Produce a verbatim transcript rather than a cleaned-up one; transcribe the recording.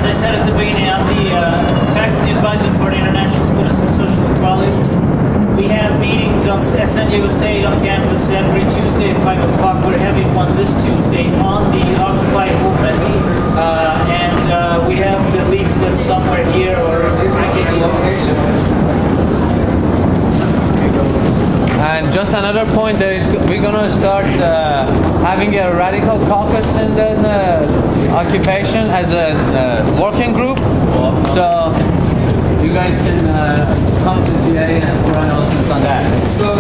I said at the beginning, I'm the uh, faculty advisor for the International Students for Social Equality. We have meetings on, at San Diego State on campus every Tuesday at five o'clock. We're having one this Tuesday on the Occupy movement. Uh, and uh, we have the leaflet somewhere here, or I give you location. And just another point, there is, we're going to start uh, having a radical caucus in the uh, occupation as a uh, working group. So you guys can uh, come to the D A and for announcements on that. So